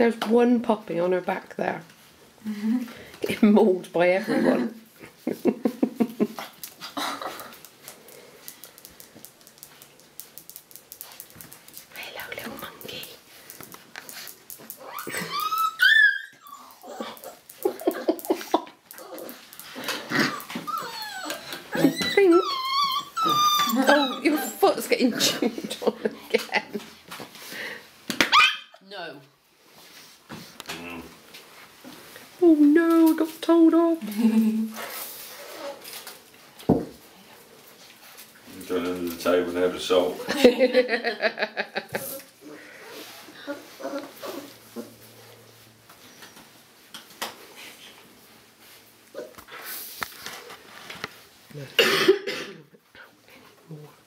There's one puppy on her back there. Getting mauled by everyone. Hello, little monkey. I think... Oh, your foot's getting chewed on again. No. Oh no, I got told off. You're going under the table and have a salt. No.